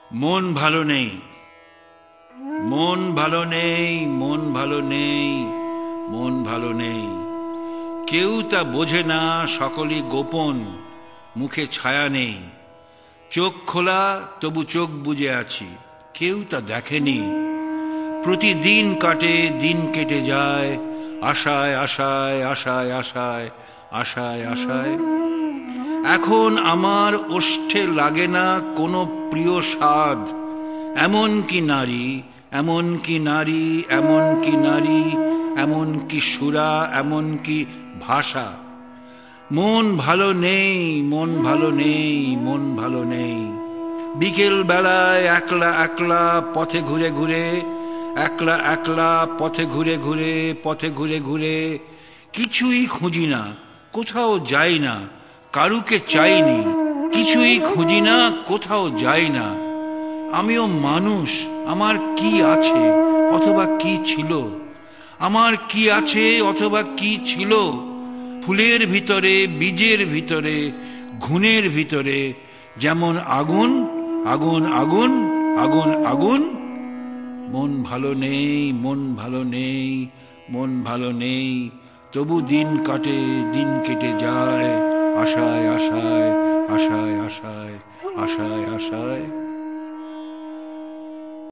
মন ভালো নেই, মন ভালো নেই, মন ভালো নেই, মন ভালো নেই। কেউ তা বোঝে না, সকলই গোপন, মুখে ছায়া নেই। চোখ খোলা তবু চোখ বুজে আছি, কেউ তা দেখেনি। প্রতিদিন কাটে, দিন কেটে যায়, আশায় আশায় আশায় আশায় আশায় আশায়। এখন আমার ওষ্ঠে লাগে না কোনো প্রিয় স্বাদ। এমন কি নারী, এমন কি নারী, এমন কি নারী, এমন কি সুরা, এমন কি ভাষা। মন ভালো নেই, মন ভালো নেই, মন ভালো নেই। বিকেল বেলায় একলা একলা পথে ঘুরে ঘুরে, একলা একলা পথে ঘুরে ঘুরে, পথে ঘুরে ঘুরে কিছুই খুঁজি না, কোথাও যাই না, কারুকে চাইনি। কিছুই খুঁজি না, কোথাও যাই না। আমিও মানুষ, আমার কি আছে অথবা কি ছিল, আমার কি আছে অথবা কি ছিল। ফুলের ভিতরে, বীজের ভিতরে, ঘুণের ভিতরে, যেমন আগুন আগুন আগুন আগুন আগুন। মন ভালো নেই, মন ভালো নেই, মন ভালো নেই। তবু দিন কাটে, দিন কেটে যায়, আশায় আশায় আশায় আশায় আশায় আশায়।